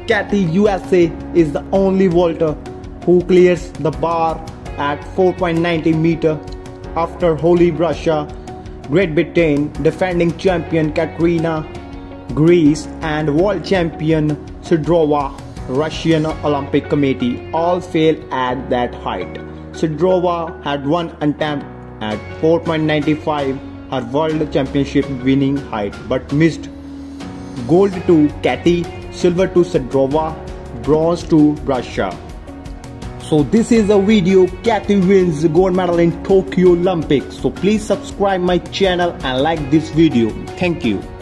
Kathy USA is the only vaulter who clears the bar at 4.90 meter after Holy Russia, Great Britain, defending champion Katrina, Greece, and world champion Sidorova, Russian Olympic Committee all failed at that height. Sidorova had one attempt at 4.95, her world championship winning height, but missed. Gold to Kathy, silver to Sidorova, bronze to Russia. So this is a video. Kathy wins the gold medal in Tokyo Olympics. So please subscribe my channel and like this video. Thank you.